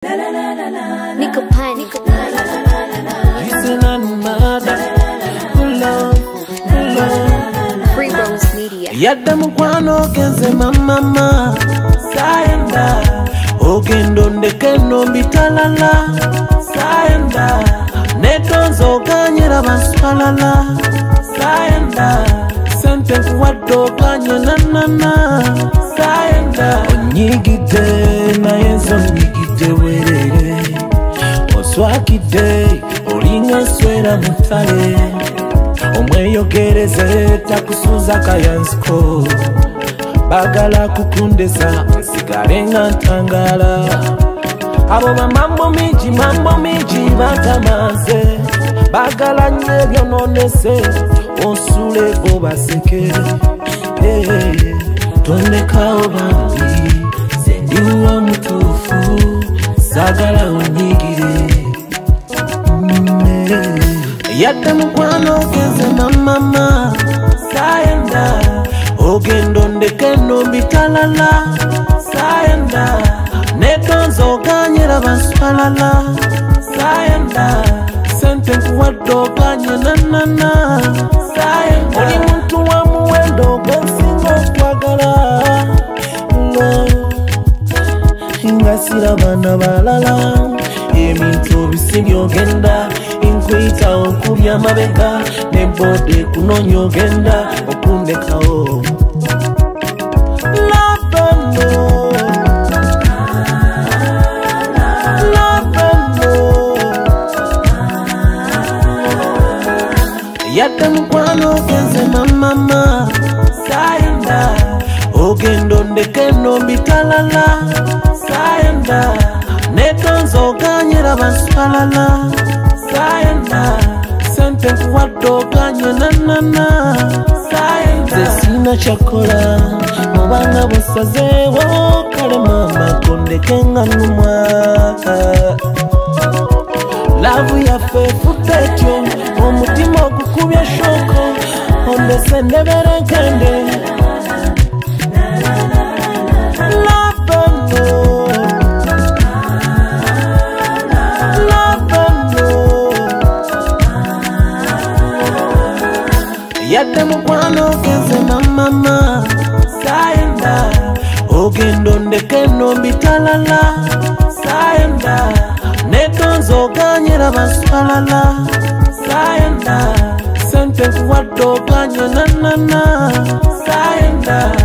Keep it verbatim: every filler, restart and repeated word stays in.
Nickel pie, nickel pie. Listen and mother, good love, good love. Free Rose Media. Yadda mukwano genze mama, Sayenda. Ogendo ndekeno mbitalala, Sayenda. Netonzo ganyera baswalala, Sayenda. Sente kuwado ganye nanana, Sayenda. Onyigide na yezo nyigide werere, oswakide olinga swera mutale, omweyogereze takusuza kayansko, bagala kukundesa nsigale nga ntangala. Abo mambo miji mambo miji batamaze, bagala nye byononese osule bo baseke. Hey, hey, tondekao bambi sendiwa mutufu sagala onyigire. mm, hey. Yadde mukwano genze mama, Sayenda. Ogendo ndekeno mbitalala, Sayenda. Netonzo ganyera baswalala, Sayenda. Sente kuwado ganye nanana, Sayenda. Oli muntu wa muwendo gwensinga kwagala, ingasira bana balala. Eminto bisingi ogenda, inkwita okubya mabega, nebode kunonya ogenda okundekao. Yadde mukwano genze mama, Sayenda. Ogendo ndekeno mbitalala, Sayenda. Netonzo ganyera baswalala, Sayenda. Sente kuwado ganye nanana, Sayenda. Zesina chakola mubanga busazewo kale mama kondekenga numwa. Lavu ya fefu petyo omutima okukubya shoko, ondese ndebere nkende. Yadde mukwano genze mama, Sayenda. Ogendo ndekeno mbitalala, Sayenda. Netonzo ganyera baswalala, Sayenda. Sente kuwado ganye nanana, Sayenda.